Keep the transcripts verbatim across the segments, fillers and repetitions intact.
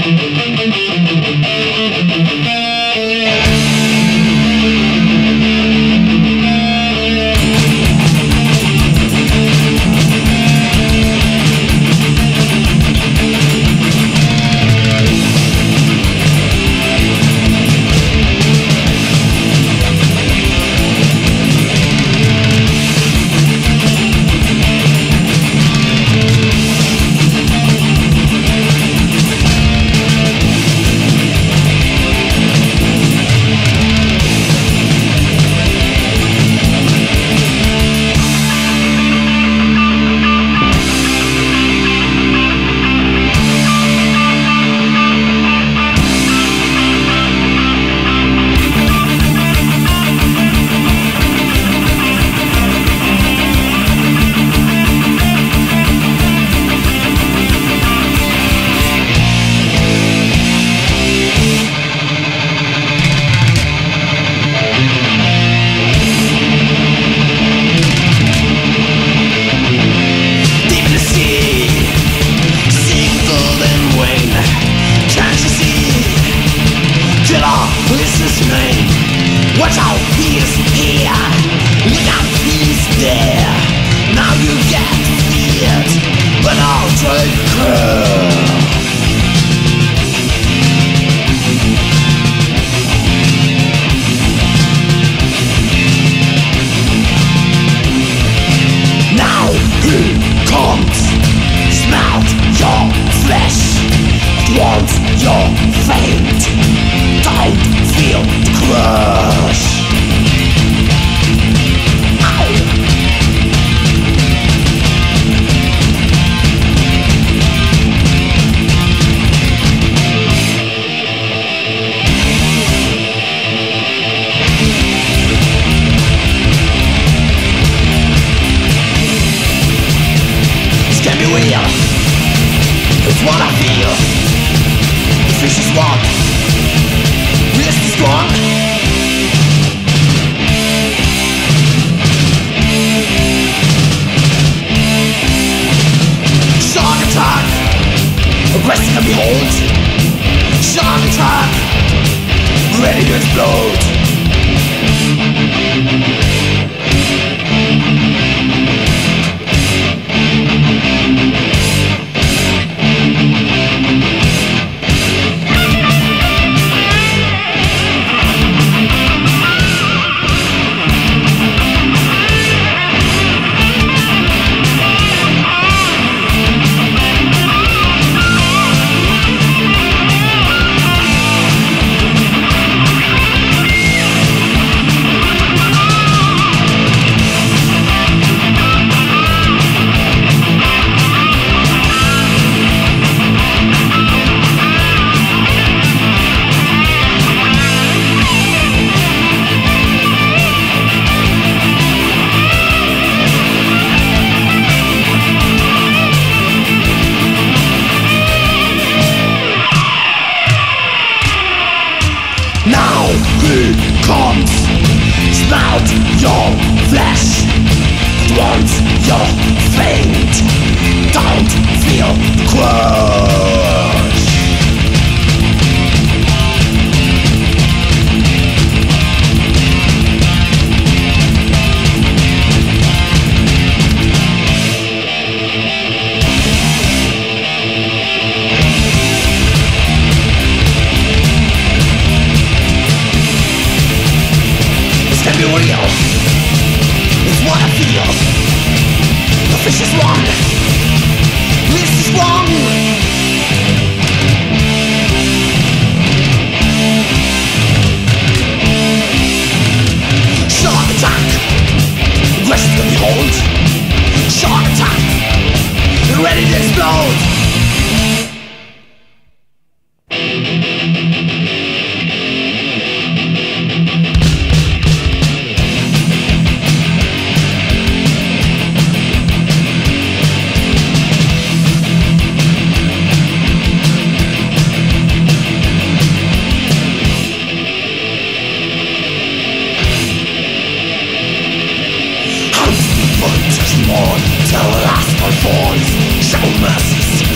Show mercy,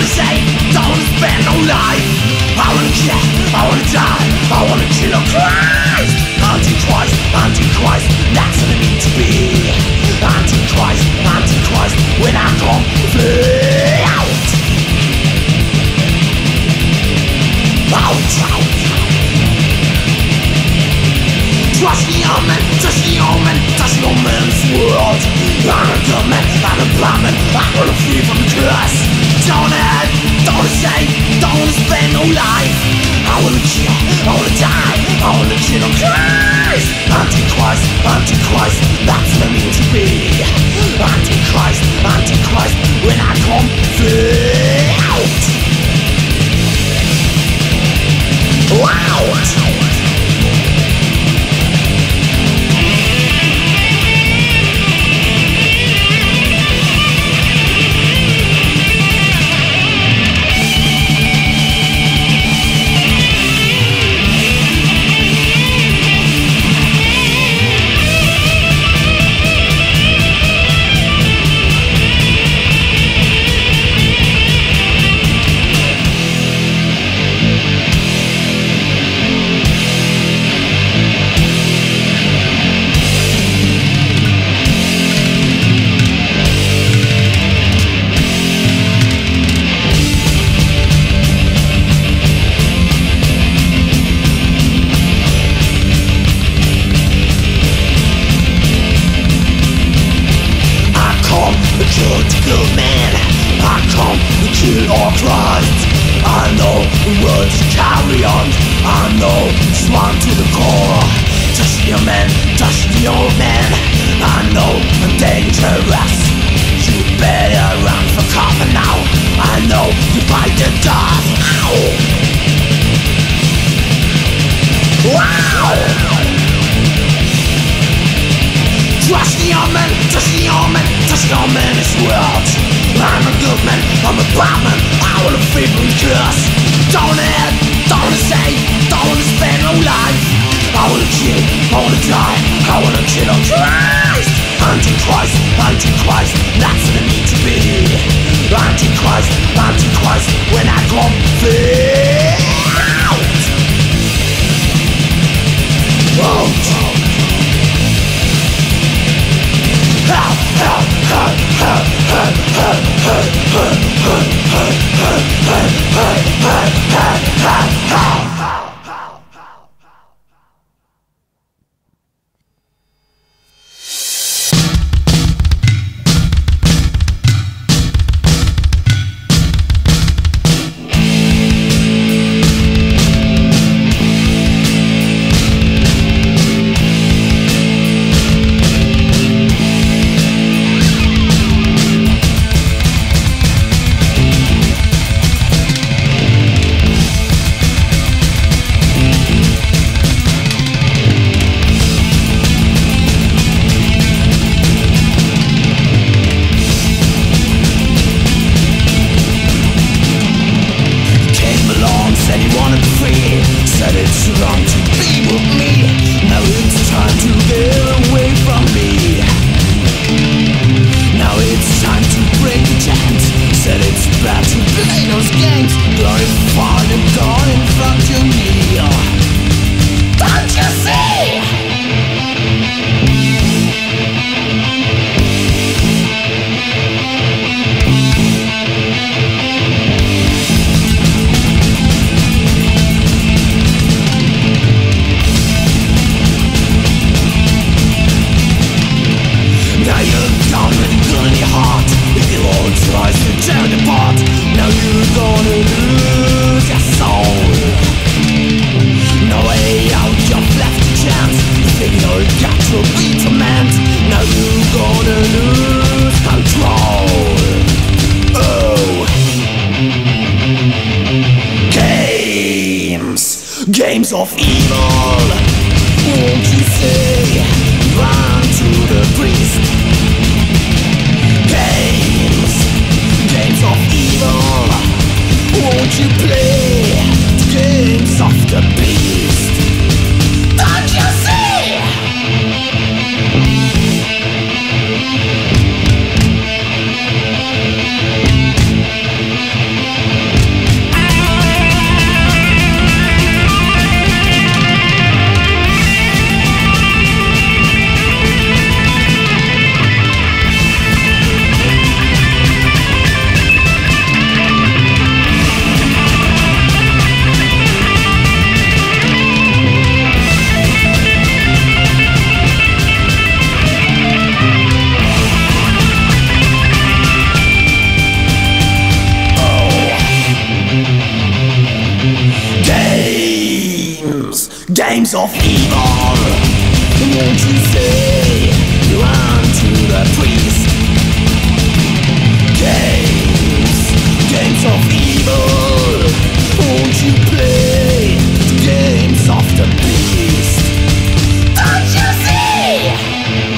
say, don't spend no life. I wanna kill, I wanna die, I wanna kill a Christ. Antichrist, Antichrist, that's what I mean to be. Antichrist, Antichrist, when I come flee out. Out, out. Trust the omen, trust the omen, trust the omen's world. I'm a good man, I'm a blind man, I wanna flee from the curse. Don't add, don't say, don't spend no life. I wanna kill, I wanna die, I wanna kill a Christ. Antichrist, Antichrist, that's what I mean to be. Antichrist, Antichrist, when I come flee out. Wow. Games of evil, won't you say, run to the priest. Games, games of evil, won't you play the games of the beast. Don't you see? games of evil. Won't you say you run to the priest? Games, games of evil. Won't you play the games of the beast? Don't you see?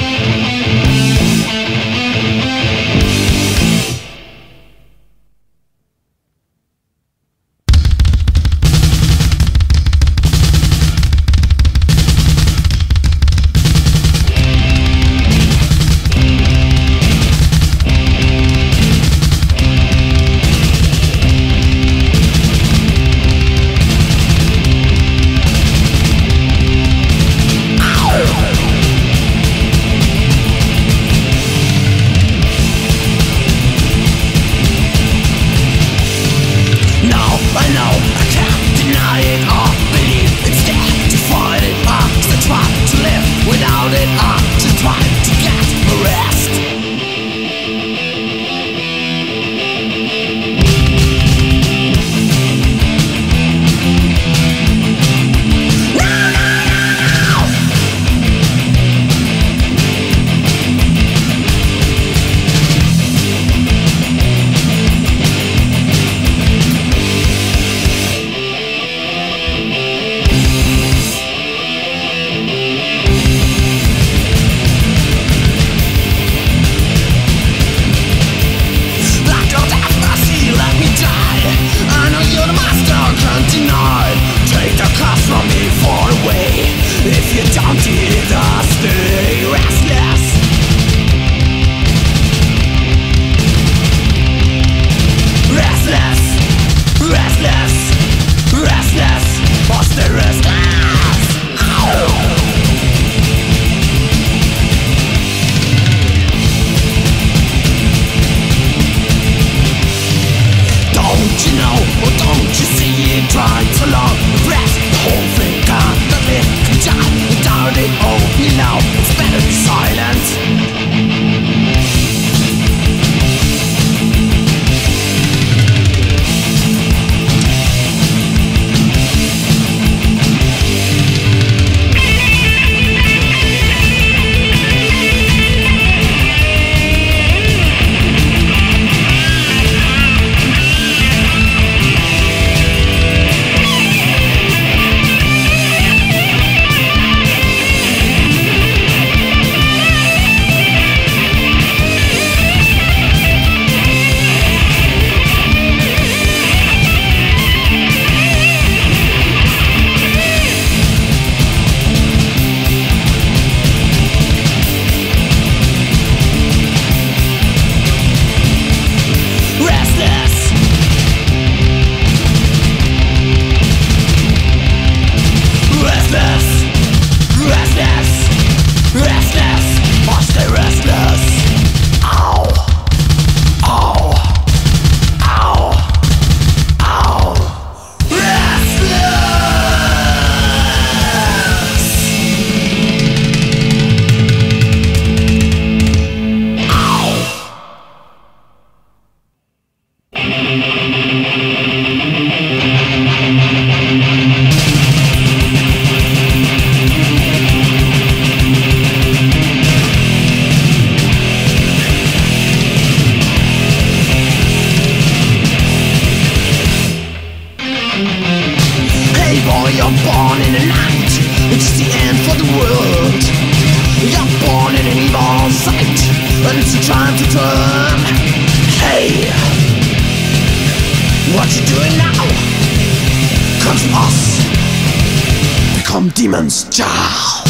Demon's Child.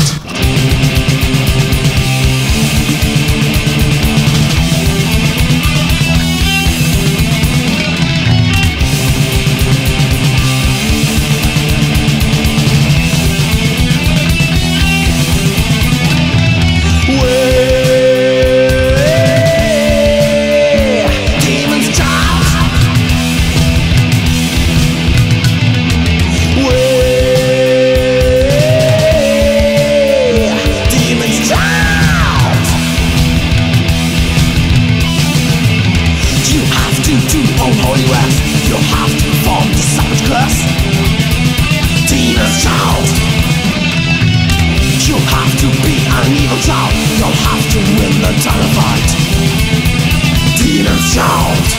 terrified. Demons shout.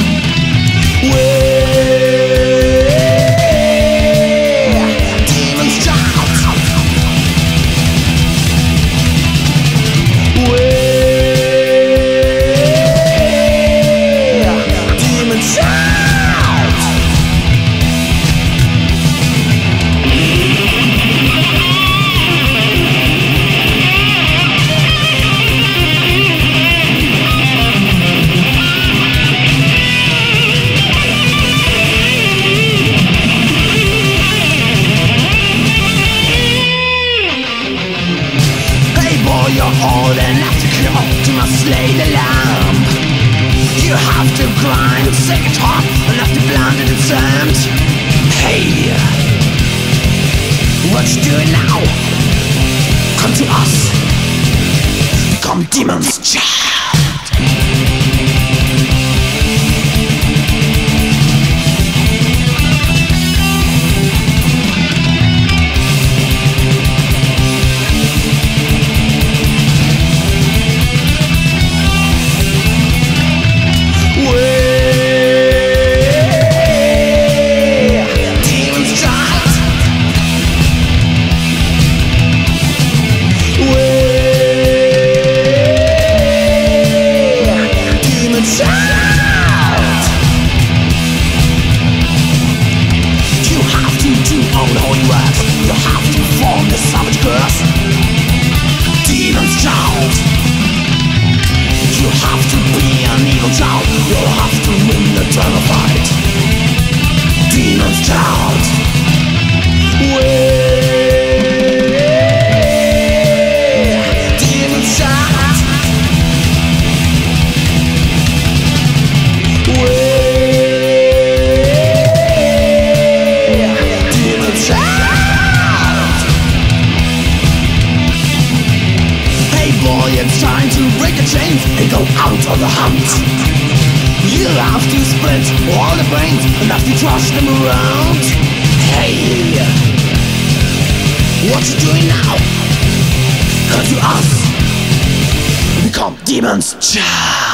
You're old enough to kill, to must slay the lamb. You have to grind, sick and hot, enough to blind it and sand. Hey, what you doing now? Come to us. Come, demons, child. And go out on the hunt. You have to split all the brains and have to trash them around. Hey, what you doing now? Come to us. Become demons, child.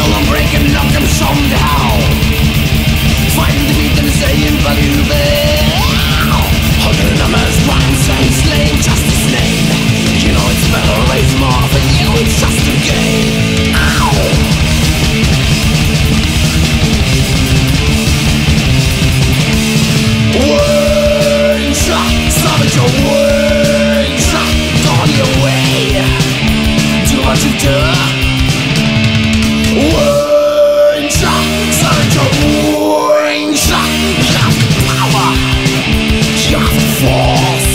Kill them, break them, knock them, show them down. Fight and defeat them, saying believe it. Hugging them as one same slave, just his name. You know it's better, raise more for you, it's just a game. Ow. Wings, savage your wings, on your way. Do what you do. Wings, savage your wings. You have the power, you have the force.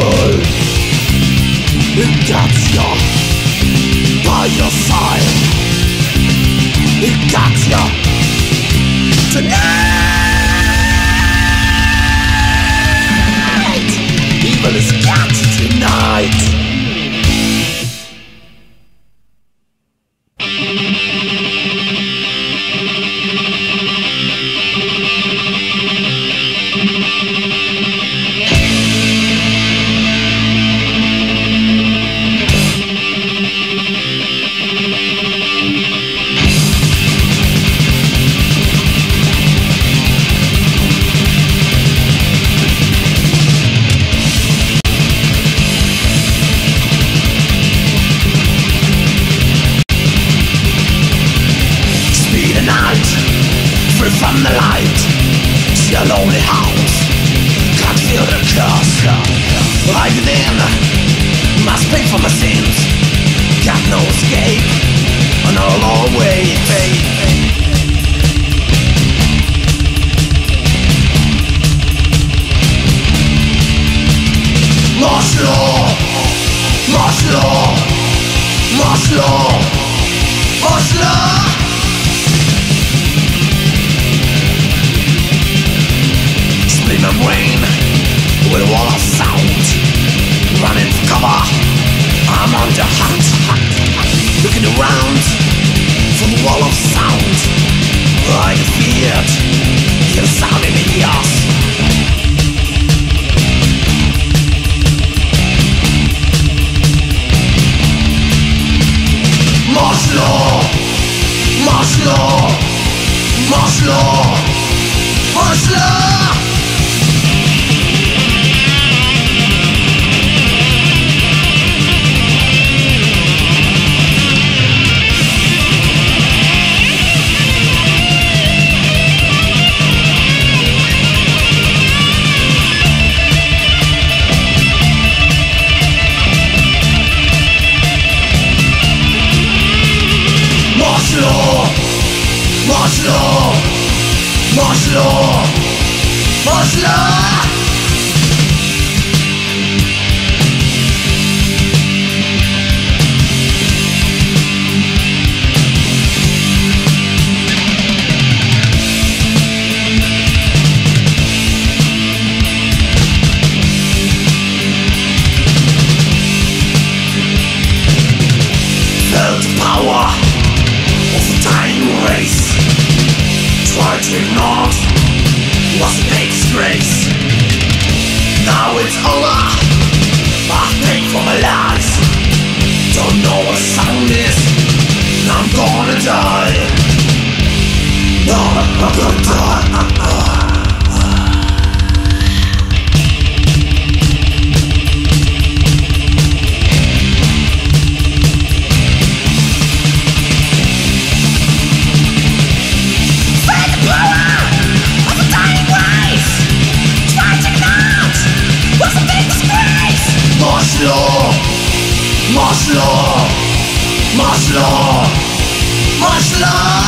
It gets you by your side. It got you tonight. Evil has got you tonight. From the light, see a lonely house, can't feel the curse. I within must pay for my sins, got no escape, and I'll always pay. Martial law, martial law, martial law, martial law. My brain with a wall of sound, running for cover, I'm under hot, looking around for the wall of sound. I feared the sound in the ears. Martial law, martial law, martial law, martial law. Martial law, martial law, martial law, martial law. Felt the power of a dying race. Tried to ignore, was a big disgrace. Now it's over, I paid for my lies. Don't know what sound is, now I'm gonna die. No, I'm gonna die. Martial law, martial law, martial law, martial law.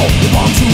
You want to